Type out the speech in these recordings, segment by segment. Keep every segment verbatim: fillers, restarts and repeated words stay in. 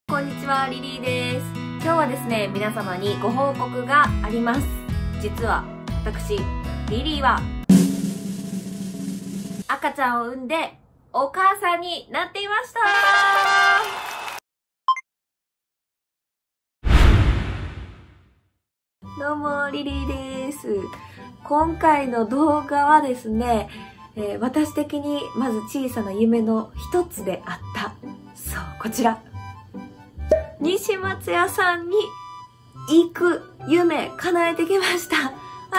こんにちは、リリーです。今日はですね、皆様にご報告があります。実は私リリーは赤ちゃんを産んでお母さんになっていました。どうもリリーです。今回の動画はですね、えー、私的にまず小さな夢の一つであったそうこちら西松屋さんに行く夢叶えてきました。あ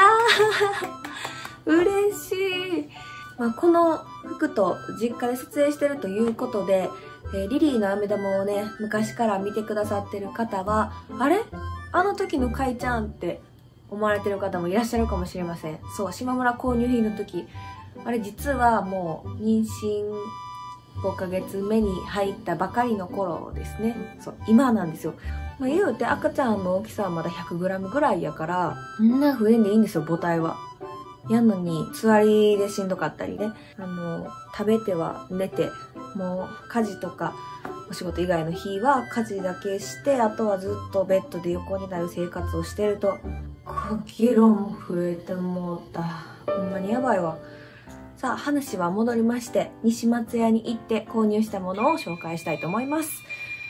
ー嬉しい。まあ、この服と実家で撮影してるということで、えー、リリーの飴玉をね昔から見てくださってる方はあれあの時のかいちゃんって思われてる方もいらっしゃるかもしれません。そう島村購入品の時あれ実はもう妊娠ごかげつめに入ったばかりの頃ですね。そう今なんですよ。まあ、言うて赤ちゃんの大きさはまだ ひゃくグラム ぐらいやからそんな増えんでいいんですよ母体は。やんのに座りでしんどかったりね、あの食べては寝て、もう家事とかお仕事以外の日は家事だけして、あとはずっとベッドで横になる生活をしてるとごキロも増えてもうた。ほんまにやばいわ。さあ話は戻りまして、西松屋に行って購入したものを紹介したいと思います。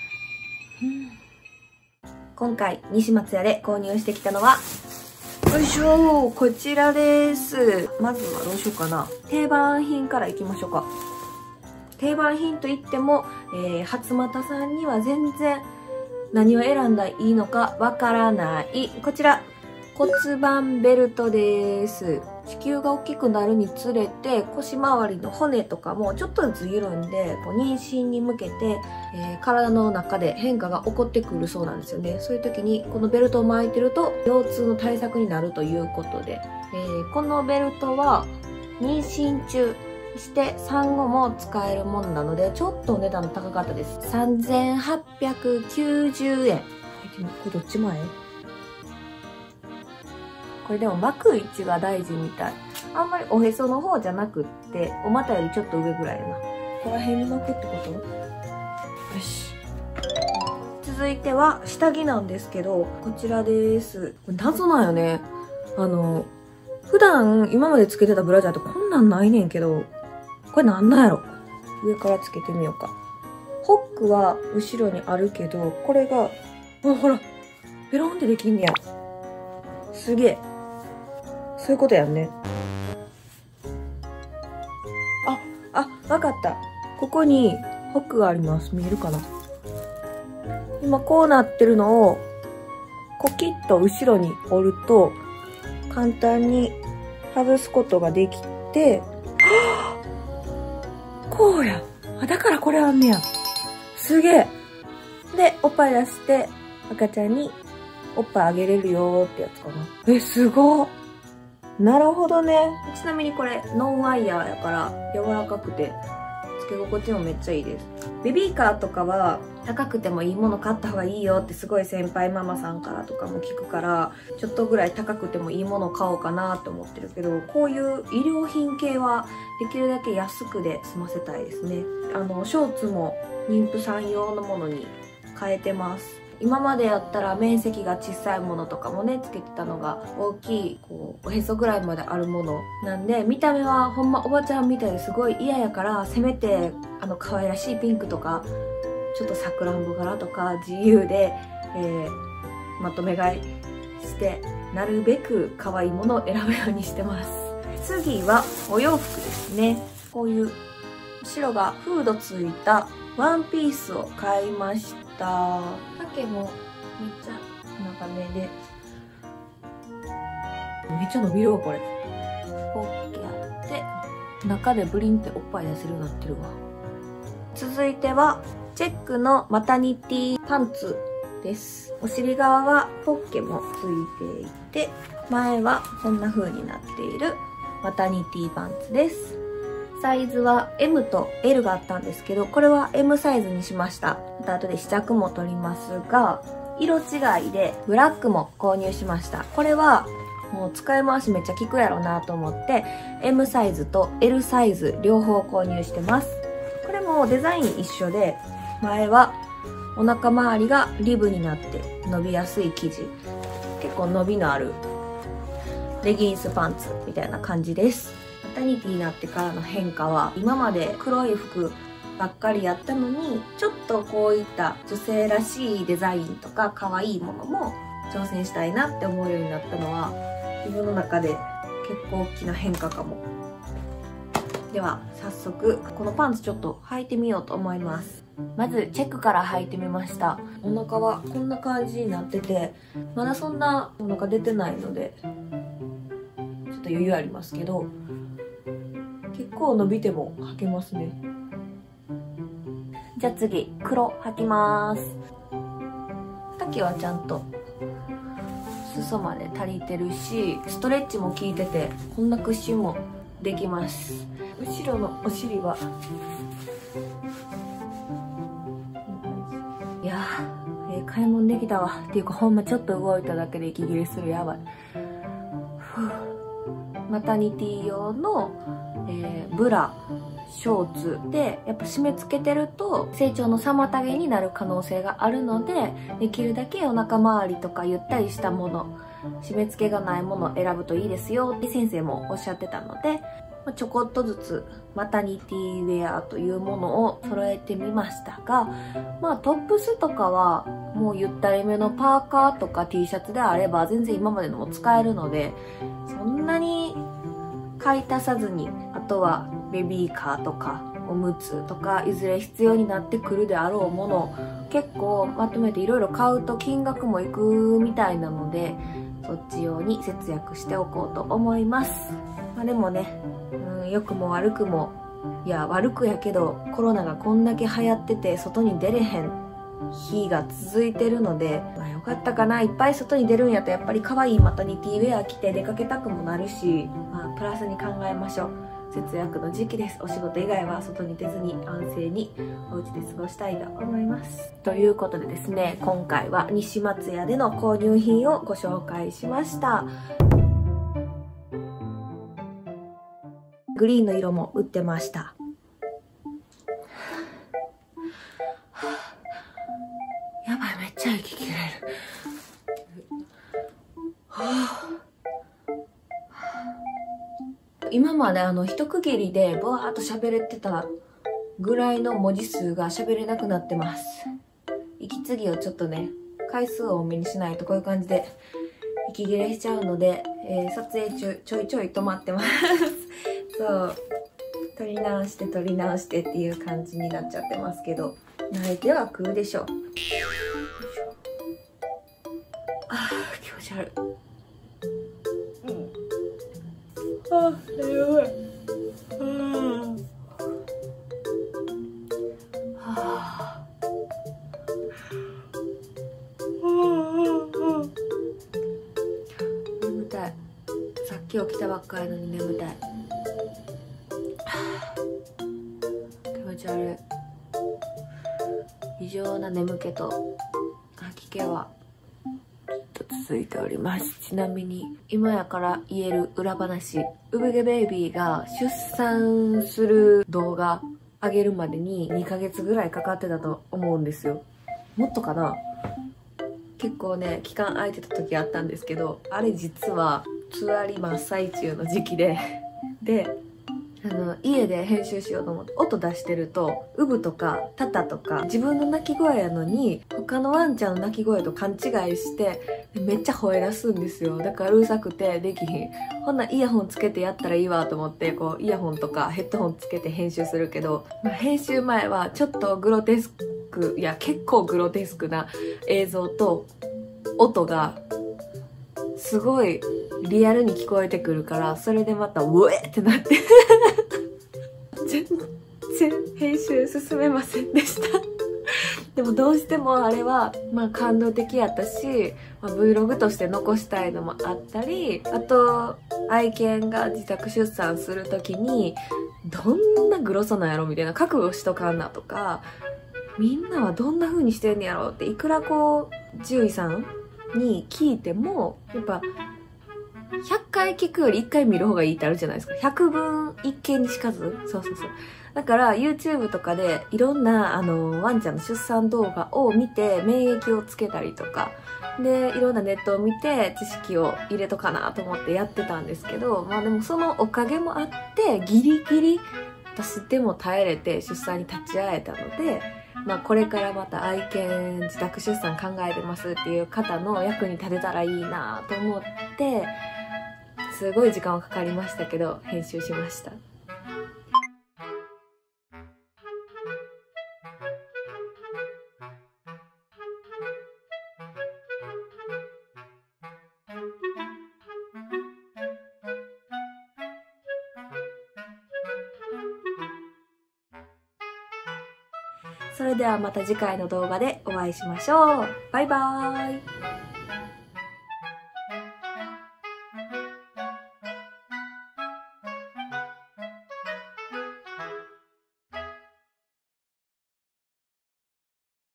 今回西松屋で購入してきたのはよいしょー、こちらです。まずはどうしようかな。定番品からいきましょうか。定番品といっても、えー、初俣さんには全然何を選んだらいいのかわからない。こちら、骨盤ベルトです。子宮が大きくなるにつれて腰回りの骨とかもちょっとずつ緩んで、こう妊娠に向けて、えー、体の中で変化が起こってくるそうなんですよね。そういう時にこのベルトを巻いてると腰痛の対策になるということで、えー、このベルトは妊娠中そして産後も使えるものなのでちょっとお値段高かったです。さんぜんはっぴゃくきゅうじゅうえん。これどっち前？これでも巻く位置が大事みたい。あんまりおへその方じゃなくってお股よりちょっと上ぐらいやな。ここら辺に巻くってこと？よし。続いては下着なんですけど、こちらです。これ謎なんよね。あの普段今までつけてたブラジャーってこんなんないねんけど、これなんなんやろ。上からつけてみようか。ホックは後ろにあるけど、これがあほらベロンってできんねや。すげえ。そういうことやんね。あ、あ、わかった。ここにホックがあります。見えるかな？今こうなってるのをコキッと後ろに折ると簡単に外すことができて、こうや。だからこれあんねや。すげえ。で、おっぱい出して赤ちゃんにおっぱいあげれるよーってやつかな。え、すごっ。なるほどね。ちなみにこれノンワイヤーやから柔らかくてつけ心地もめっちゃいいです。ベビーカーとかは高くてもいいもの買った方がいいよってすごい先輩ママさんからとかも聞くから、ちょっとぐらい高くてもいいもの買おうかなと思ってるけど、こういう医療品系はできるだけ安くで済ませたいですね。あのショーツも妊婦さん用のものに変えてます。今までやったら面積が小さいものとかもねつけてたのが大きいこうおへそぐらいまであるものなんで、見た目はほんまおばちゃんみたいですごい嫌やから、せめてあの可愛らしいピンクとかちょっとさくらんぼ柄とか自由で、えー、まとめ買いしてなるべく可愛いものを選ぶようにしてます。次はお洋服ですね。こういう後ろがフードついたワンピースを買いました。丈もめっちゃ長めでめっちゃ伸びるわこれ。ポッケあって中でブリンっておっぱい出せるようになってるわ。続いてはチェックのマタニティパンツです。お尻側はポッケもついていて、前はこんな風になっているマタニティパンツです。サイズは エム と エル があったんですけど、これは エム サイズにしました。また後で試着も取りますが、色違いでブラックも購入しました。これはもう使い回しめっちゃ効くやろなと思って エム サイズと エル サイズ両方購入してます。これもデザイン一緒で、前はお腹周りがリブになって伸びやすい生地。結構伸びのあるレギンスパンツみたいな感じです。マタニティになってからの変化は、今まで黒い服ばっかりやったのに、ちょっとこういった女性らしいデザインとか可愛いものも挑戦したいなって思うようになったのは、自分の中で結構大きな変化かも。では早速このパンツちょっと履いてみようと思います。まずチェックから履いてみました。お腹はこんな感じになってて、まだそんなお腹出てないのでちょっと余裕ありますけど、結構伸びても履けますね。じゃあ次黒履きます。丈はちゃんと裾まで足りてるし、ストレッチも効いてて、こんなクッションもできます。後ろのお尻は、いやー、えー、買い物できたわ。っていうかほんまちょっと動いただけで息切れする。やばい。マタニティ用の、えー、ブラショーツでやっぱ締め付けてると成長の妨げになる可能性があるので、できるだけお腹周りとかゆったりしたもの、締め付けがないものを選ぶといいですよって先生もおっしゃってたので、ちょこっとずつマタニティウェアというものを揃えてみましたが、まあトップスとかはもうゆったりめのパーカーとか T シャツであれば全然今までのも使えるので、そんなに買い足さずに、あとはベビーカーとかおむつとかいずれ必要になってくるであろうもの、結構まとめていろいろ買うと金額もいくみたいなので、そっち用に節約しておこうと思います。まあ、でもね、うん、良くも悪くも、いや悪くやけどコロナがこんだけ流行ってて外に出れへん日が続いてるので、まあ、よかったかな。いっぱい外に出るんやとやっぱり可愛いマタニティウェア着て出かけたくもなるし、まあ、プラスに考えましょう。節約の時期です。お仕事以外は外に出ずに安静にお家で過ごしたいと思います。ということでですね、今回は西松屋での購入品をご紹介しました。グリーンの色も売ってました。やばい、めっちゃ息切れる。今まであの一区切りでブワーっと喋れてたぐらいの文字数が喋れなくなってます。息継ぎをちょっとね、回数を多めにしないとこういう感じで息切れしちゃうので、えー、撮影中ちょいちょい止まってます。そう、撮り直して撮り直してっていう感じになっちゃってますけど、慣れては食うでしょう。あー、気持ち悪い。うん。あー、やばい。うん。はあ。眠たい。さっき起きたばっかりのに眠たい。気持ち悪い。異常な眠気と吐き気はずっと続いております。ちなみに今やから言える裏話、産毛ベイビーが出産する動画上げるまでににかげつぐらいかかってたと思うんですよ。もっとかな。結構ね期間空いてた時あったんですけど、あれ実はつわり真っ最中の時期でであの家で編集しようと思って音出してると、ウブとかタタとか自分の鳴き声やのに他のワンちゃんの鳴き声と勘違いしてめっちゃ吠え出すんですよ。だからうるさくてできひん。ほんなイヤホンつけてやったらいいわと思ってこうイヤホンとかヘッドホンつけて編集するけど、まあ、編集前はちょっとグロテスク、いや結構グロテスクな映像と音がすごいリアルに聞こえてくるから、それでまたウエーってなって全然編集進めませんでしたでもどうしてもあれはまあ感動的やったし、まあ、Vlog として残したいのもあったり、あと愛犬が自宅出産する時にどんなグロさなんやろみたいな、覚悟しとかんなとか、みんなはどんな風にしてんねやろっていくらこう獣医さんに聞いてもやっぱひゃっかい聞くよりいっかい見る方がいいってあるじゃないですか。百聞一見にしかず。そうそうそう。 だから YouTube とかでいろんなあのワンちゃんの出産動画を見て免疫をつけたりとかで、いろんなネットを見て知識を入れとかなと思ってやってたんですけど、まあでもそのおかげもあってギリギリ私でも耐えれて出産に立ち会えたので、まあこれからまた愛犬自宅出産考えてますっていう方の役に立てたらいいなと思って、すごい時間はかかりましたけど編集しました。それではまた次回の動画でお会いしましょう。バイバーイ。